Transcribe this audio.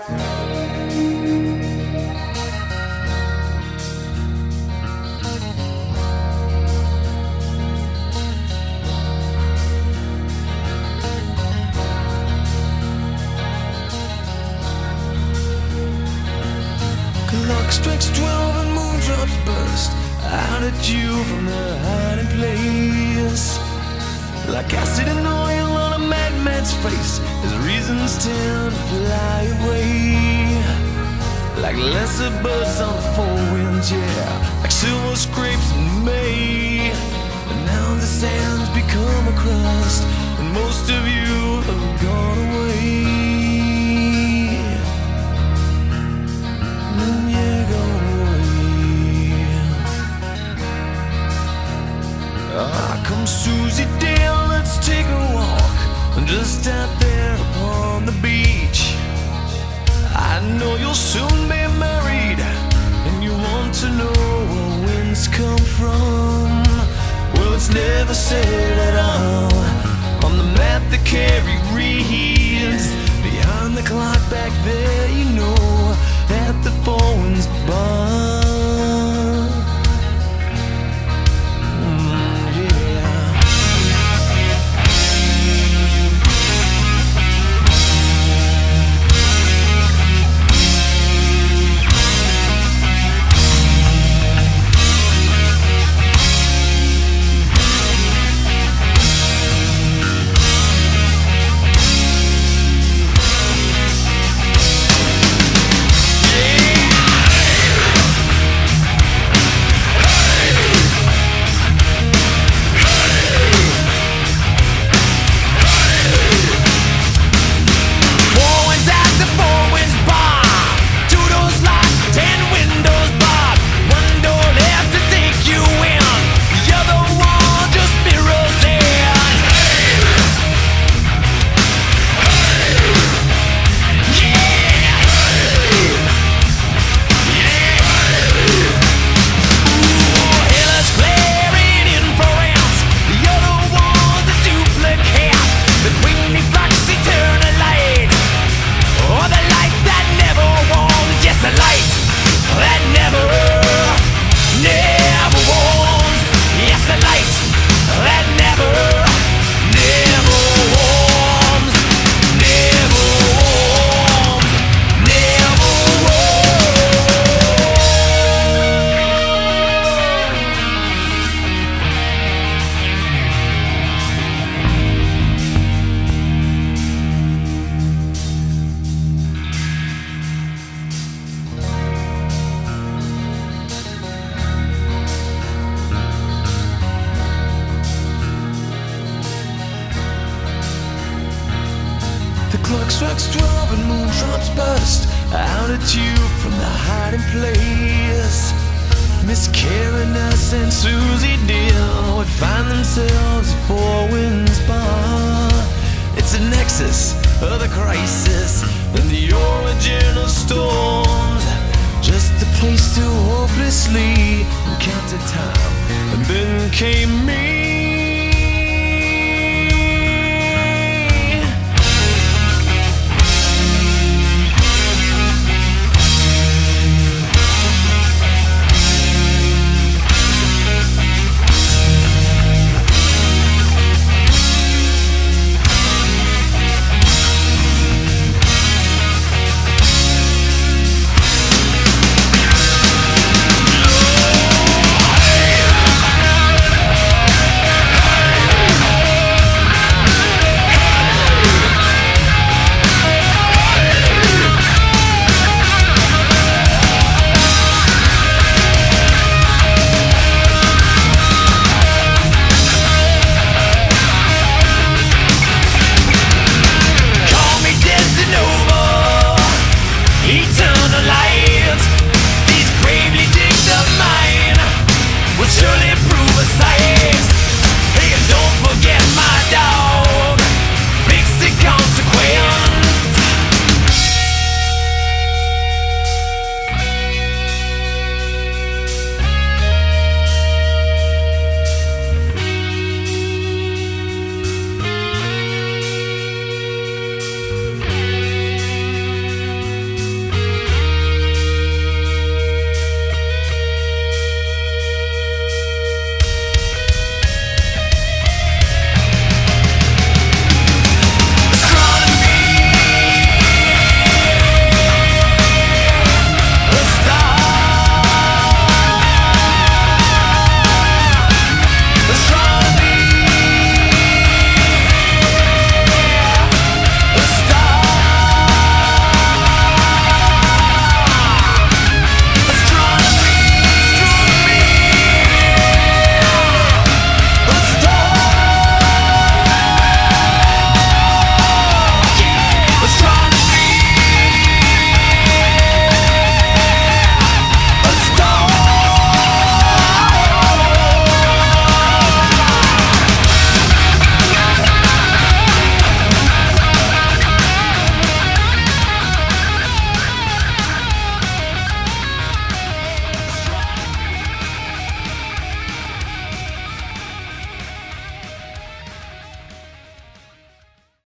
Clock strikes 12 and moondrops burst out at you from their hiding place. Like acid and oil on a madman's face, his reasons tend to fly away. Like lesser birds on the four winds, yeah, like silver scrapes in May. And now the sand's become a crust, and most of you have gone away. Come Susie Dale, let's take a walk just out there upon the beach. I know you'll soon be married, and you want to know where winds come from. Well, it's never said at all on the map that Carrie reads. Behind the clock back there, you know that the four winds bar. The clock strikes 12 and moondrops burst out at you from the hiding place. Miss Karen, us and Susie Deal would find themselves at Four Winds Bar. It's a nexus of the crisis and the origin of storms. Just a place to hopelessly count to time. And then came me.